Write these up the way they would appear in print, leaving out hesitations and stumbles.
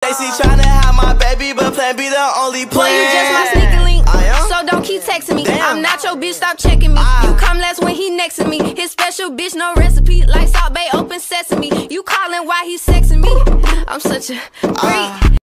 crazy tryna have my baby, but plan B the only plan. Boy, you just my sneaker link, so don't keep texting me. I'm not your bitch, stop checking me. You come last when he next to me. His special bitch, no recipe. Like Salt Bay, open sesame. You calling why he sexing me? I'm such a freak.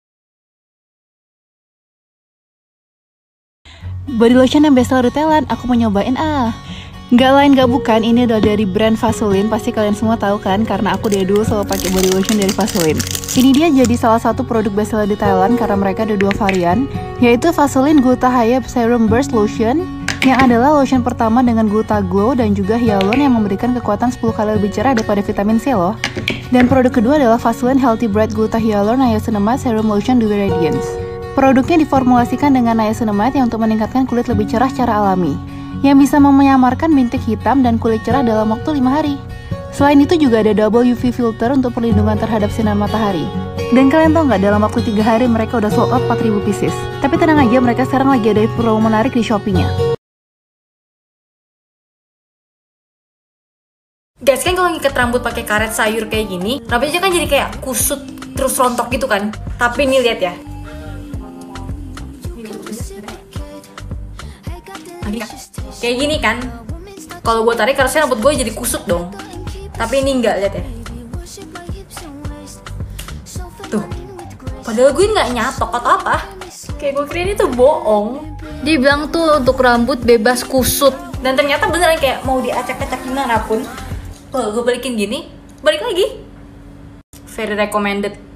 Body lotion yang bestseller di Thailand, aku mau nyobain Nggak lain nggak bukan, ini adalah dari brand Vaseline. Pasti kalian semua tahu kan, karena aku dari dulu selalu pakai body lotion dari Vaseline. Ini dia jadi salah satu produk bestseller di Thailand karena mereka ada dua varian, yaitu Vaseline Glutathione Serum Burst Lotion, yang adalah lotion pertama dengan Gluta Glow dan juga hyaluron yang memberikan kekuatan 10 kali lebih cerah daripada vitamin C loh. Dan produk kedua adalah Vaseline Healthy Bright Gluta Hyaluron Niacinamide Serum Lotion Dewy Radiance. Produknya diformulasikan dengan niacinamide yang untuk meningkatkan kulit lebih cerah secara alami, yang bisa menyamarkan bintik hitam dan kulit cerah dalam waktu 5 hari. Selain itu juga ada double UV filter untuk perlindungan terhadap sinar matahari. Dan kalian tau nggak, dalam waktu 3 hari mereka udah sold out 4.000 pieces. Tapi tenang aja, mereka sekarang lagi ada promo menarik di Shopee-nya. Guys, kan kalau ngikat rambut pakai karet sayur kayak gini, rambutnya kan jadi kayak kusut terus rontok gitu kan. Tapi ini lihat ya. Kayak gini kan. Kalau gue tarik harusnya rambut gue jadi kusut dong. Tapi ini enggak, lihat ya. Tuh. Padahal gue nggak nyatok atau apa. Kayak gue kira ini tuh bohong. Dia bilang tuh untuk rambut bebas kusut. Dan ternyata beneran kayak mau diacak-acak gimana pun. Kalau gue balikin gini, balik lagi. Very recommended.